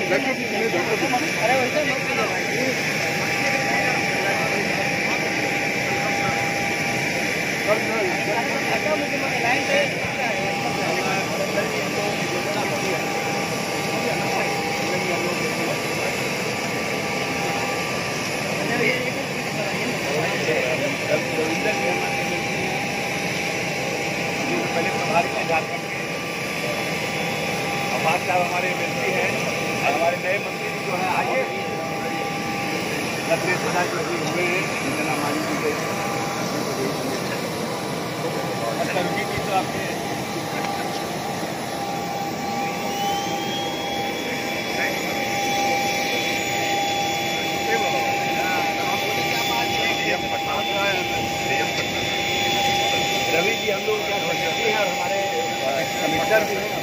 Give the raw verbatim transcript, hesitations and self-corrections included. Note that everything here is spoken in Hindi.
पहले प्रभारी हैं झारखंड के अब्बास साहब हमारे मंत्री हैं और हमारे नए मंत्री जो है आइए लगे हुए हैं इतना मानी की गई उनकी चीज तो आपके रवि जी हम लोग क्या सकते हैं और हमारे कमिश्नर भी हैं।